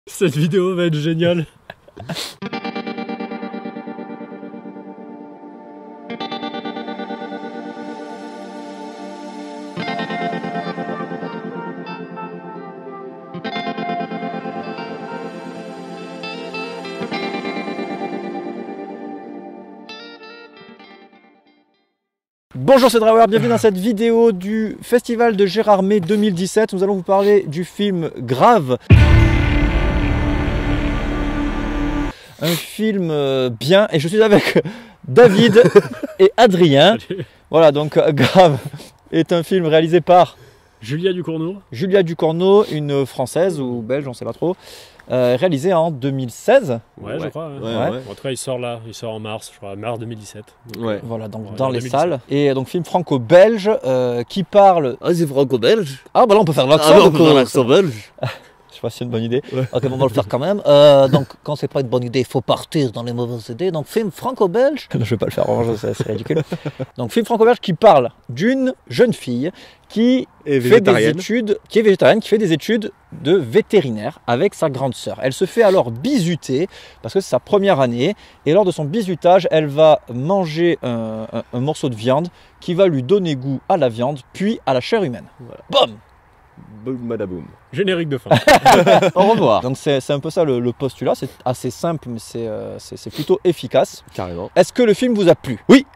Cette vidéo va être géniale. Bonjour, c'est Drawer, bienvenue dans cette vidéo du Festival de Gérardmer 2017. Nous allons vous parler du film Grave. Un film bien, et je suis avec David et Adrien. Salut. Voilà, donc Grave est un film réalisé par Julia Ducournau. Julia Ducournau, une française ou belge, on ne sait pas trop, réalisé en 2016. Ouais, je crois. Ouais. En tout cas, il sort là, il sort en mars, je crois, mars 2017. Ouais. Voilà, donc Ouais, dans en les 2017. salles. Et donc film franco-belge qui parle... Ah, c'est franco-belge. Ah bah là on peut faire l'accent. Ah, du on coup. peut faire l'accent belge. Je sais pas si c'est une bonne idée. Ouais. Ok, bon, on va le faire quand même. Donc, quand c'est pas une bonne idée, il faut partir dans les mauvaises idées. Donc, film franco-belge. Je vais pas le faire, c'est ridicule. Donc, film franco-belge qui parle d'une jeune fille qui Et fait des études, qui est végétarienne, qui fait des études de vétérinaire avec sa grande sœur. Elle se fait alors bisuter parce que c'est sa première année. Et lors de son bisutage, elle va manger un morceau de viande qui va lui donner goût à la viande, puis à la chair humaine. Voilà. Boum! Boum, madaboum. Générique de fin. Au revoir. Donc c'est un peu ça le postulat, c'est assez simple mais c'est plutôt efficace. Carrément. Est-ce que le film vous a plu?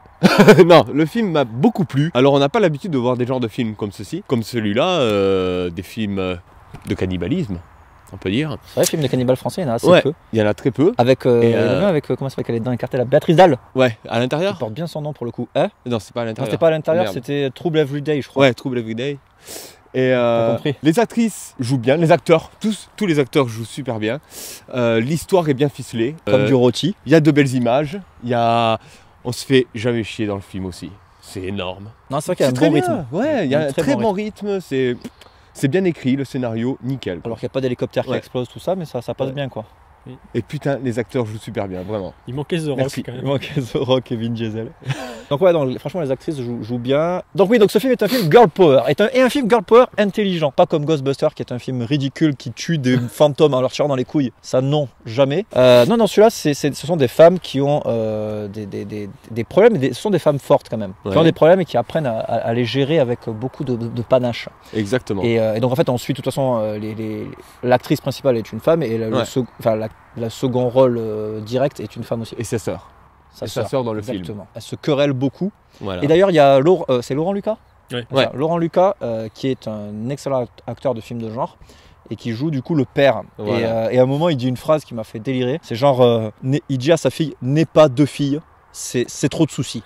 Non, le film m'a beaucoup plu. Alors, on n'a pas l'habitude de voir des genres de films comme ceci, comme celui-là, des films de cannibalisme, on peut dire. C'est vrai, le film de cannibales français, il y en a assez Ouais. peu. Il y en a très peu. Avec, Et, il y en a un avec comment ça s'appelle qu'elle est dans les cartels, Béatrice Dalle, Ouais, à qui l'intérieur. porte bien son nom pour le coup. Hein? Non, c'est pas à Non, l'intérieur. c'était pas à l'intérieur, Merde. c'était Trouble Every Day, je crois. Ouais, Trouble Every Day. Et T'as compris. les actrices jouent bien, les acteurs, tous les acteurs jouent super bien. L'histoire est bien ficelée. Comme du rôti. Il y a de belles images. Il y a, on se fait jamais chier dans le film aussi. C'est énorme. Non, c'est vrai qu'il y a un C'est très bon bien. rythme. Ouais, il y a un très bon rythme. rythme. C'est bien écrit, le scénario, nickel. Alors qu'il n'y a pas d'hélicoptère qui Ouais. explose, tout ça, mais ça passe Ouais. bien quoi. Et putain, les acteurs jouent super bien, vraiment. Il manquait The Rock Merci. quand Il même. manquait The Rock et Vin Diesel. Donc ouais, donc, franchement les actrices jouent bien. Donc oui, donc ce film est un film girl power, et un film girl power intelligent, pas comme Ghostbusters qui est un film ridicule qui tue des fantômes en leur tirant dans les couilles. Ça non, jamais. Non, celui-là, ce sont des femmes qui ont des problèmes, ce sont des femmes fortes quand même, qui Ouais. ont des problèmes et qui apprennent à les gérer avec beaucoup de panache. Exactement. Et donc en fait on suit de toute façon l'actrice principale est une femme et Ouais. la second rôle direct est une femme aussi. Et sa sœur. Sa Et sa sœur, sœur dans le film. exactement. Elle se querelle beaucoup. Voilà. Et d'ailleurs il y a c'est Laurent Lucas. Ouais. C'est ça, Laurent Lucas qui est un excellent acteur de films de genre et qui joue du coup le père. Voilà. Et à un moment il dit une phrase qui m'a fait délirer. C'est genre il dit à sa fille n'aie pas deux filles. C'est trop de soucis.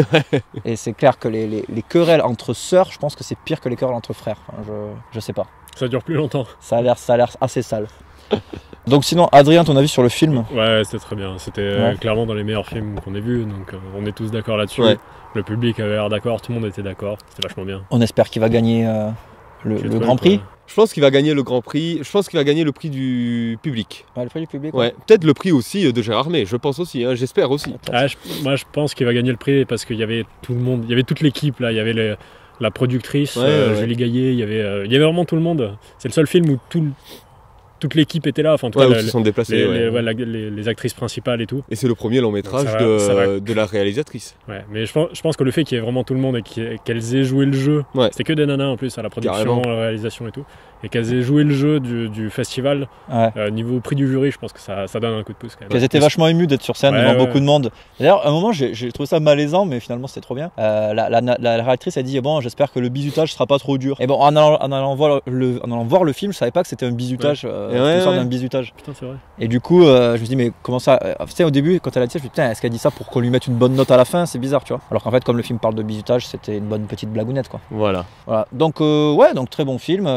Et c'est clair que les querelles entre sœurs, je pense que c'est pire que les querelles entre frères. Enfin, je sais pas. Ça dure plus longtemps. Ça a l'air assez sale. Donc sinon, Adrien, ton avis sur le film? Ouais, c'était très bien. C'était Ouais. clairement dans les meilleurs films qu'on ait vus, donc on est tous d'accord là-dessus. Ouais. Le public avait l'air d'accord, tout le monde était d'accord. C'était vachement bien. On espère qu'il va gagner le J'ai trouvé Grand Prix. Je pense qu'il va gagner le Grand Prix. Je pense qu'il va gagner le prix du public. Ouais, le prix du public. Ouais. Peut-être le prix aussi de Gérardmer. Je pense aussi. Hein. J'espère aussi. Ah, moi, je pense qu'il va gagner le prix parce qu'il y avait tout le monde, il y avait toute l'équipe là, il y avait la productrice, Ouais. Julie Gaillet, il y avait vraiment tout le monde. C'est le seul film où toute l'équipe était là, enfin en tout Ouais, cas où ils se sont déplacés. ouais. les actrices principales et tout. Et c'est le premier long métrage Donc ça va. de la réalisatrice. Ouais, mais je pense que le fait qu'il y ait vraiment tout le monde et qu'elles aient joué le jeu, Ouais. c'était que des nanas en plus à la production, Carrément. à la réalisation et tout, et qu'elles aient joué le jeu du festival, Ouais. niveau prix du jury, je pense que ça donne un coup de pouce quand même. Qu'elles étaient vachement émues d'être sur scène Ouais, devant ouais. beaucoup de monde. D'ailleurs, à un moment, j'ai trouvé ça malaisant, mais finalement, c'était trop bien. La réalisatrice a dit bon, j'espère que le bisutage sera pas trop dur. Et bon, en allant voir le film, je savais pas que c'était un bisutage, Ouais, une sorte ouais. d'un bisutage. Putain, c'est vrai. Et du coup, je me dis mais comment ça tu sais, au début, quand elle a dit ça, je me dis putain, est-ce qu'elle dit ça pour qu'on lui mette une bonne note à la fin? C'est bizarre, tu vois. Alors qu'en fait, comme le film parle de bisutage, c'était une bonne petite blagounette, quoi. Voilà. Voilà. Donc ouais, donc très bon film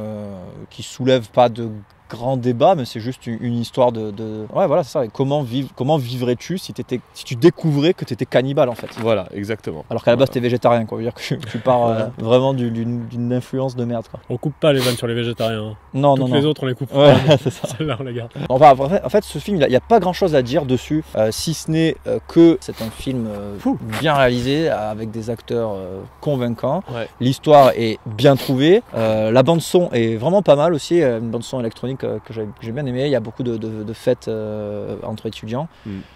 qui soulève pas de grands débats, mais c'est juste une histoire ouais, voilà, c'est ça. Et comment vivrais-tu si tu découvrais que tu étais cannibale en fait? Voilà, exactement. Alors qu'à la base t'es végétarien, quoi. Je veux dire que tu pars vraiment d'une influence de merde, quoi. On coupe pas les vannes sur les végétariens. Hein. Non, Toutes non, les non. autres, on les coupe Ouais, pas. c'est ça. Celle-là, on la garde. Enfin, en fait, ce film, il n'y a pas grand chose à dire dessus, si ce n'est que c'est un film bien réalisé, avec des acteurs convaincants. Ouais. L'histoire est bien trouvée. La bande-son est vraiment pas mal aussi, une bande-son électronique que j'ai bien aimé. Il y a beaucoup de fêtes entre étudiants.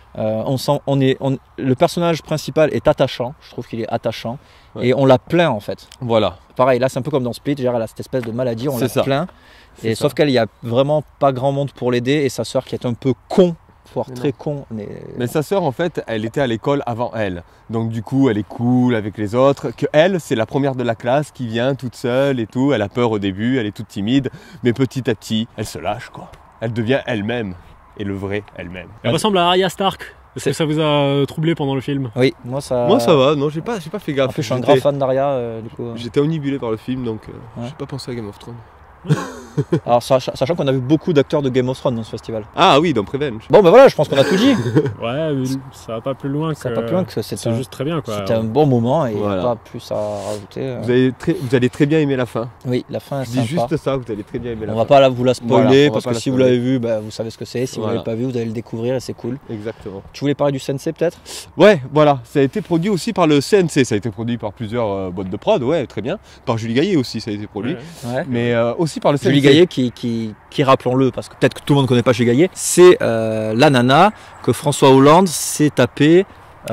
Le personnage principal est attachant, je trouve qu'il est attachant, et on l'a plaint en fait. Voilà. Pareil, là c'est un peu comme dans Split, elle a cette espèce de maladie, on l'a plaint, et sauf qu'elle, il n'y a vraiment pas grand monde pour l'aider, et sa sœur qui est un peu con, voire très con. Mais sa sœur en fait, elle était à l'école avant elle, donc du coup elle est cool avec les autres, que elle c'est la première de la classe qui vient toute seule et tout, elle a peur au début, elle est toute timide, mais petit à petit, elle se lâche quoi, elle devient elle-même. Et le vrai elle-même. Elle ressemble à Arya Stark. Est-ce que ça vous a troublé pendant le film? Oui, moi ça va, non, j'ai pas fait gaffe. En plus, je suis un grand fan d'Arya, du coup. J'étais omnibulé par le film, donc j'ai pas pensé à Game of Thrones. Alors, sachant qu'on a vu beaucoup d'acteurs de Game of Thrones dans ce festival. Ah oui, dans Revenge. Bon, ben voilà, je pense qu'on a tout dit. Ouais, mais ça va pas plus loin que. C'est juste très bien, quoi. C'était un bon moment et il n'y a pas plus à rajouter. Vous allez très bien aimer la fin. Oui, la fin est Je sympa. dis juste ça, vous allez très bien aimer la fin. On va pas vous la spoiler, parce que si vous l'avez vu, vous savez ce que c'est. Si vous l'avez pas vu, vous allez le découvrir et c'est cool. Exactement. Tu voulais parler du CNC peut-être? Ouais, voilà. Ça a été produit aussi par le CNC. Ça a été produit par plusieurs boîtes de prod, ouais, très bien. Par Julie Gaillet aussi, ça a été produit. Ouais. Mais aussi par le CNC. Julie Gaillet qui rappelons-le, parce que peut-être que tout le monde ne connaît pas Julie Gaillet, c'est la nana que François Hollande s'est tapé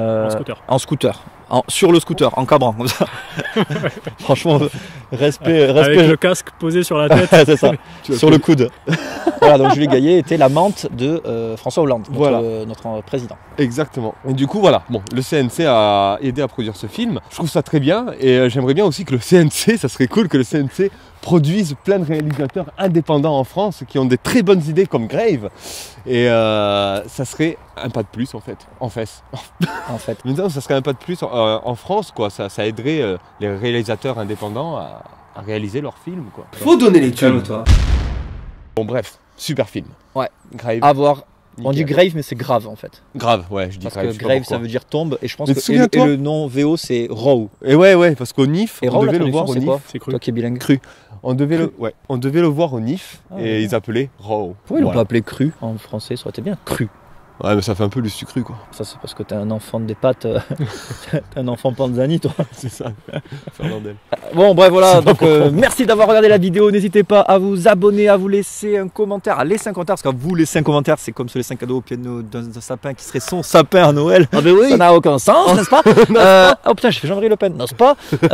en scooter. Sur le scooter, en cabrant comme ça. Franchement, respect. Avec le casque posé sur la tête. C'est ça, sur le coude. Voilà, donc Julie Gaillet était l'amante de François Hollande, notre président. Exactement. Et du coup, voilà, bon, le CNC a aidé à produire ce film. Je trouve ça très bien et j'aimerais bien aussi que le CNC, ça serait cool que le CNC produise plein de réalisateurs indépendants en France qui ont des très bonnes idées comme Grave. Et ça serait un pas de plus en fait, en fait. Maintenant, ça serait un pas de plus en France, quoi. Ça aiderait les réalisateurs indépendants à réaliser leurs films, quoi. Faut donner les thunes, toi. Bon, bref, super film. Ouais. Grave. À voir. On dit Grave, mais c'est grave en fait. Grave, ouais, je dis parce Grave. Parce que Grave, ça veut dire tombe, et je pense mais que et le nom VO, c'est Raw. Et ouais, parce qu'au NIF, on devait le voir au NIF. C'est cru. Toi qui es bilingue. Cru. On devait le voir au NIF et ils appelaient Raw. Pourquoi ils l'ont pas appelé cru en français? Ça aurait été bien cru. Ouais, mais ça fait un peu le sucru, quoi. Ça, c'est parce que t'es un enfant des pâtes. T'es un enfant Panzani, toi. C'est ça. Fernandel. Bon, bref, voilà. Donc, merci d'avoir regardé la vidéo. N'hésitez pas à vous abonner, à vous laisser un commentaire, à laisser un commentaire. Parce que vous laissez un commentaire, c'est comme sur les 5 cadeaux au pied d'un sapin qui serait son sapin à Noël. Ah, ben oui. Ça n'a aucun sens, n'est-ce pas? Oh putain, j'ai fait Jean-Marie Le Pen, n'est-ce pas?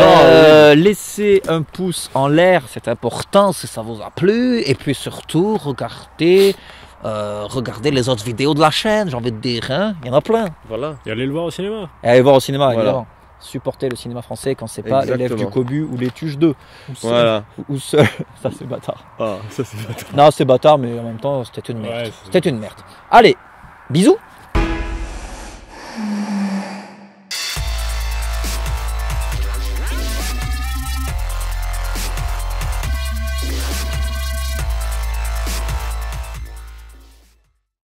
Laissez un pouce en l'air, c'est important si ça vous a plu. Et puis surtout, regardez les autres vidéos de la chaîne, j'ai envie de dire, hein, il y en a plein. Voilà. Et allez le voir au cinéma. Et allez voir au cinéma, évidemment. Supporter le cinéma français quand c'est pas Exactement. l'élève du Cobu ou les Tuches 2. Voilà. Ou seul. Ça, c'est bâtard. Ah, ça c'est bâtard. Non, c'est bâtard, mais en même temps, c'était une merde. Ouais, c'était une merde. Allez, bisous.